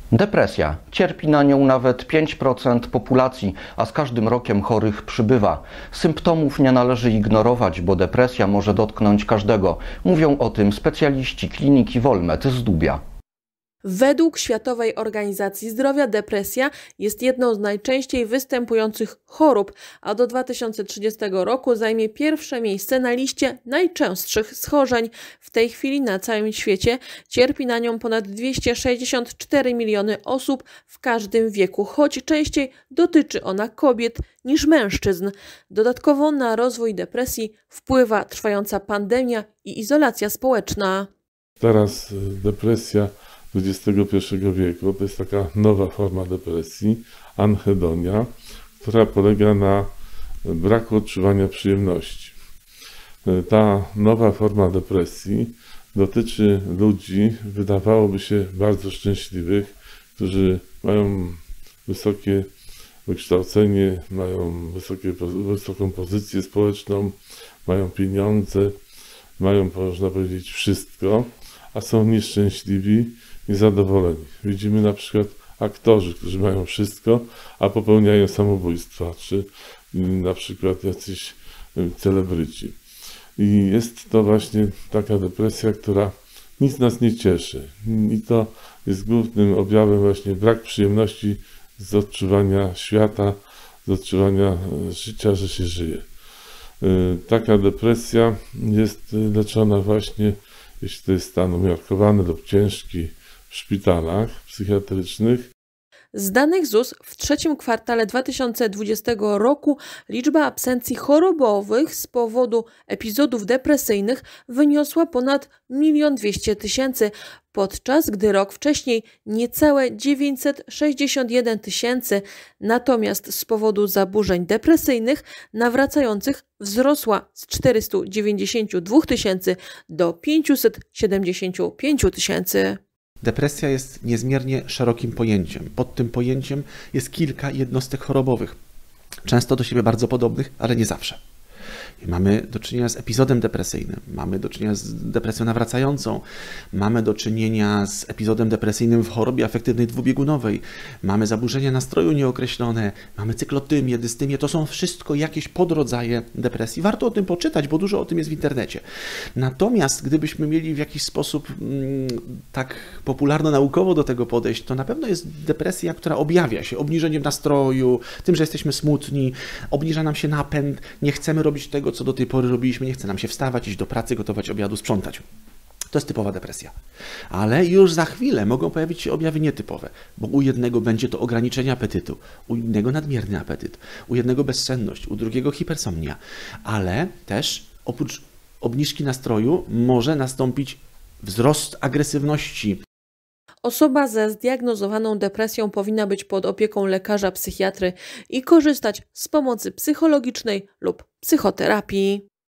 Depresja. Cierpi na nią nawet 5% populacji, a z każdym rokiem chorych przybywa. Symptomów nie należy ignorować, bo depresja może dotknąć każdego. Mówią o tym specjaliści kliniki Wolmet z Dubia. Według Światowej Organizacji Zdrowia depresja jest jedną z najczęściej występujących chorób, a do 2030 roku zajmie pierwsze miejsce na liście najczęstszych schorzeń. W tej chwili na całym świecie cierpi na nią ponad 264 miliony osób w każdym wieku, choć częściej dotyczy ona kobiet niż mężczyzn. Dodatkowo na rozwój depresji wpływa trwająca pandemia i izolacja społeczna. Teraz depresja XXI wieku to jest taka nowa forma depresji, anhedonia, która polega na braku odczuwania przyjemności. Ta nowa forma depresji dotyczy ludzi, wydawałoby się, bardzo szczęśliwych, którzy mają wysokie wykształcenie, mają wysoką pozycję społeczną, mają pieniądze, mają, można powiedzieć, wszystko, a są nieszczęśliwi, niezadowoleni. Widzimy na przykład aktorzy, którzy mają wszystko, a popełniają samobójstwa, czy na przykład jacyś celebryci. I jest to właśnie taka depresja, która nic nas nie cieszy. I to jest głównym objawem właśnie brak przyjemności z odczuwania świata, z odczuwania życia, że się żyje. Taka depresja jest leczona właśnie, jeśli to jest stan umiarkowany lub ciężki, w szpitalach psychiatrycznych. Z danych ZUS w trzecim kwartale 2020 roku liczba absencji chorobowych z powodu epizodów depresyjnych wyniosła ponad 1 200 000, podczas gdy rok wcześniej niecałe 961 000, natomiast z powodu zaburzeń depresyjnych nawracających wzrosła z 492 000 do 575 000. Depresja jest niezmiernie szerokim pojęciem. Pod tym pojęciem jest kilka jednostek chorobowych, często do siebie bardzo podobnych, ale nie zawsze. Mamy do czynienia z epizodem depresyjnym, mamy do czynienia z depresją nawracającą, mamy do czynienia z epizodem depresyjnym w chorobie afektywnej dwubiegunowej, mamy zaburzenia nastroju nieokreślone, mamy cyklotymię, dystymię. To są wszystko jakieś podrodzaje depresji. Warto o tym poczytać, bo dużo o tym jest w internecie. Natomiast gdybyśmy mieli w jakiś sposób tak popularno-naukowo do tego podejść, to na pewno jest depresja, która objawia się obniżeniem nastroju, tym, że jesteśmy smutni, obniża nam się napęd, nie chcemy robić tego, co do tej pory robiliśmy, nie chce nam się wstawać, iść do pracy, gotować obiadu, sprzątać. To jest typowa depresja. Ale już za chwilę mogą pojawić się objawy nietypowe, bo u jednego będzie to ograniczenie apetytu, u innego nadmierny apetyt, u jednego bezsenność, u drugiego hipersomnia, ale też oprócz obniżki nastroju może nastąpić wzrost agresywności. Osoba ze zdiagnozowaną depresją powinna być pod opieką lekarza psychiatry i korzystać z pomocy psychologicznej lub psychoterapii.